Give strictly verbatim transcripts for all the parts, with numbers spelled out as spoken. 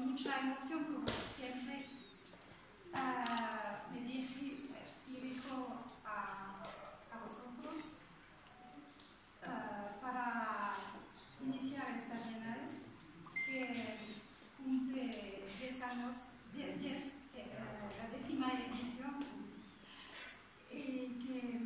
con mucha emoción, como siempre, uh, me dirijo, dirijo a, a vosotros uh, para iniciar esta bienal que cumple diez años, diez, eh, la décima edición, y que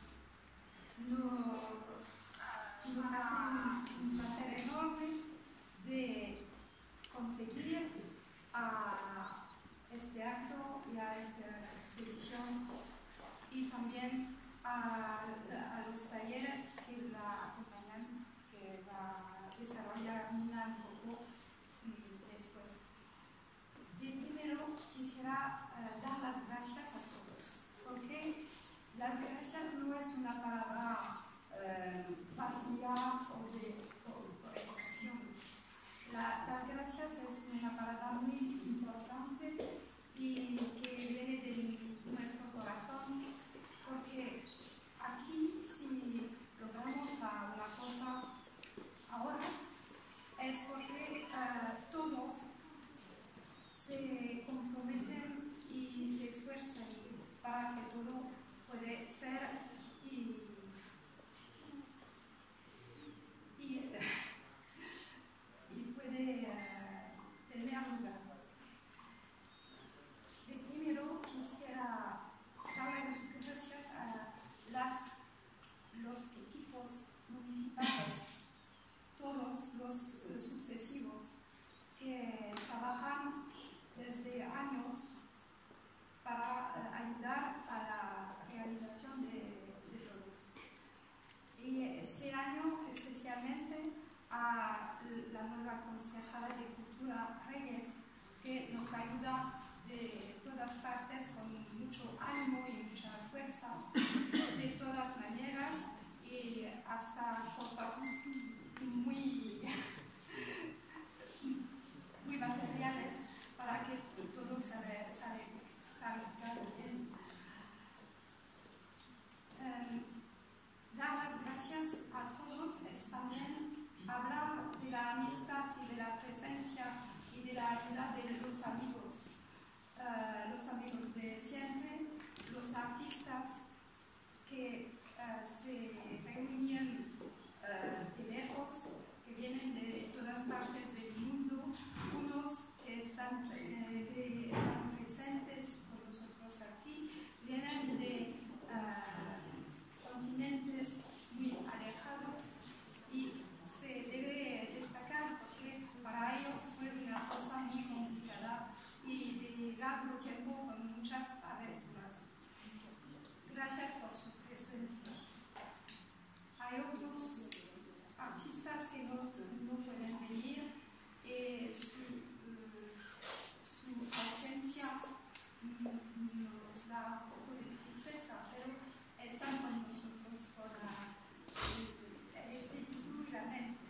nos, nos hace un placer enorme de conseguir a este acto y a esta expedición, y también a, a los talleres que la acompañan, que va a desarrollar Nina un poco mm, después. De primero quisiera uh, dar las gracias a todos, porque las gracias no es una palabra eh, vacía o de educación. La, las gracias es una palabra muy importante y que viene de nuestro corazón, porque aquí si logramos a una cosa ahora es porque uh, todos se comprometen y se esfuerzan para que todo puede ser y, y, y puede uh, tener lugar. De primero quisiera dar las gracias a las, los equipos municipales, todos los uh, sucesivos, que trabajan desde años para uh, ayudar a la realización de, de todo. Y este año especialmente a la nueva concejala de Cultura, Reyes, que nos ayuda de todas partes con mucho ánimo y mucha fuerza, de todas maneras, y hasta cosas muy, muy materiales para que todo salga, salga, salga bien. Um, dar las gracias a todos es también hablar de la amistad y de la presencia y de la ayuda de los amigos, uh, los amigos de siempre, los artistas que uh, se reunían uh, de lejos, que vienen de todas partes del mundo, unos que están, eh, que están presentes con nosotros aquí, vienen de uh, continentes muy alejados, y se debe destacar porque para ellos fue una cosa muy complicada y de largo tiempo con muchas aventuras. Gracias por su presencia. Hay otros artistas que nos, no pueden venir y su, uh, su ausencia nos da un poco de tristeza, pero están con nosotros por la, el espíritu y la mente.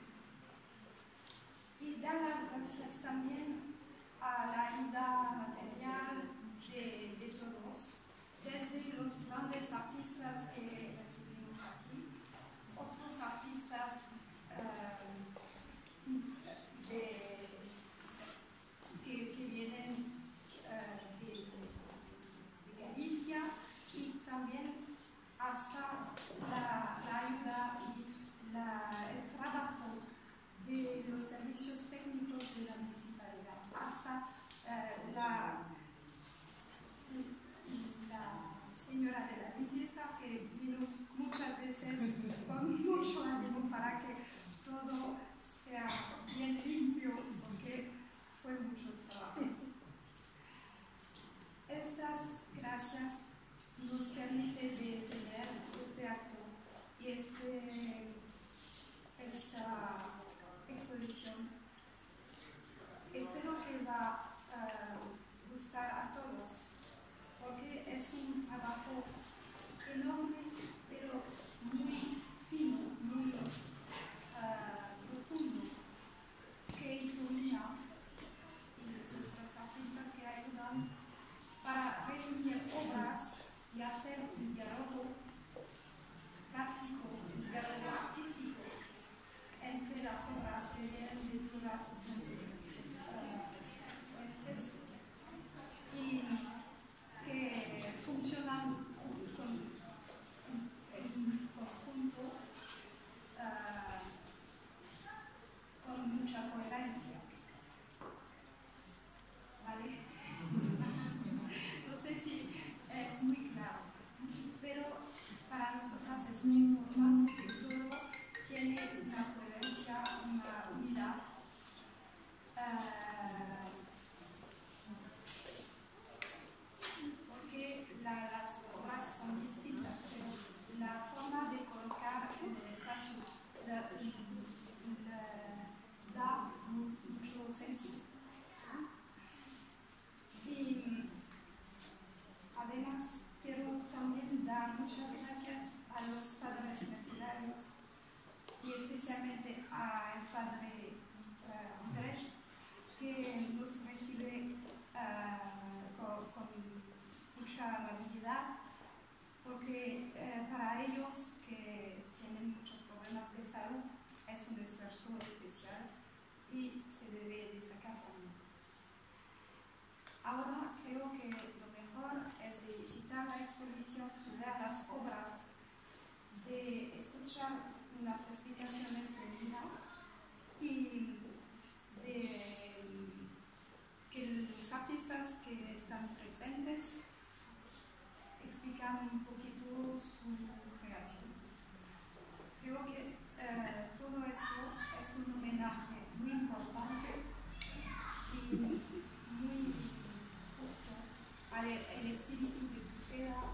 Y dar las gracias también a la ayuda material de, de todos, desde los grandes artistas que recibimos aquí, otros artistas uh, de, que, que vienen uh, de, de Galicia, y también hasta la, la ayuda y la, el trabajo de los servicios técnicos de la municipalidad, hasta uh, la, la señora de la limpieza, que vino muchas veces con mucho ánimo para que todo sea bien limpio, porque fue mucho trabajo. Estas gracias nos permiten de tener este acto y este, esta exposición. Espero que va a uh, gustar a todos, porque es un trabajo enorme, pero muy fino, muy uh, profundo, que hizo Nina y los otros artistas que ayudan para reunir obras y hacer un diálogo plástico, un diálogo artístico entre las obras que vienen de todas las uh, presentes, explicando un poquito su creación. Creo que eh, todo esto es un homenaje muy importante y muy justo al el espíritu de Bucera